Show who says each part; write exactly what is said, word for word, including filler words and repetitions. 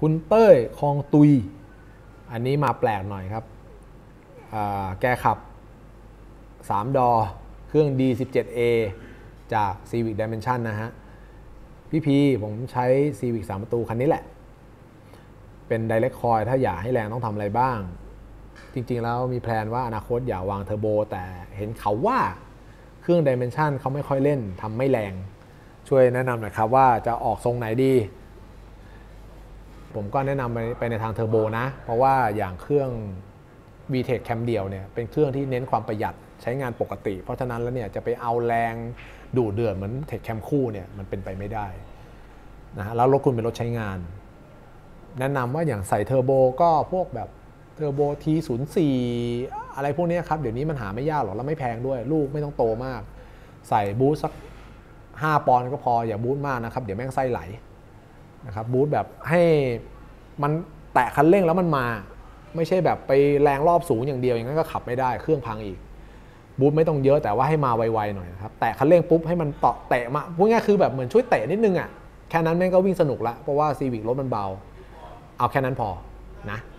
Speaker 1: คุณเต้ยคลองตุยอันนี้มาแปลกหน่อยครับแกขับสามดอเครื่อง ดี สิบเจ็ด เอ จาก Civic Dimension นะฮะพี่พีผมใช้ Civic สามประตูคันนี้แหละเป็น Direct Coil ถ้าอยากให้แรงต้องทำอะไรบ้างจริงๆแล้วมีแพลนว่าอนาคตอยากวางเทอร์โบแต่เห็นเขาว่าเครื่อง Dimension เขาไม่ค่อยเล่นทำไม่แรงช่วยแนะนำหน่อยครับว่าจะออกทรงไหนดีผมก็แนะนำไปในทางเทอร์โบนะเพราะว่าอย่างเครื่อง วี เทค แคมเดียวเนี่ยเป็นเครื่องที่เน้นความประหยัดใช้งานปกติเพราะฉะนั้นแล้วเนี่ยจะไปเอาแรงดูดเดือดเหมือนเทคแคมคู่เนี่ยมันเป็นไปไม่ได้นะฮะแล้วรถคุณเป็นรถใช้งานแนะนำว่าอย่างใส่เทอร์โบก็พวกแบบเทอร์โบ ที ศูนย์ สี่ อะไรพวกนี้ครับเดี๋ยวนี้มันหาไม่ยากหรอกแล้วไม่แพงด้วยลูกไม่ต้องโตมากใส่บูสต์สักห้าปอนด์ก็พออย่าบูสต์มากนะครับเดี๋ยวแม่งไส้ไหลนะครับบูสต์แบบให้มันแตะคันเร่งแล้วมันมาไม่ใช่แบบไปแรงรอบสูงอย่างเดียวอย่างนั้นก็ขับไม่ได้เครื่องพังอีกบูสต์ไม่ต้องเยอะแต่ว่าให้มาไวๆหน่อยนะครับแตะคันเร่งปุ๊บให้มันเตาะเตะมาพูดง่ายคือแบบเหมือนช่วยเตะนิดนึงอ่ะแค่นั้นแม่งก็วิ่งสนุกละเพราะว่าซีวิครถมันเบาเอาแค่นั้นพอนะ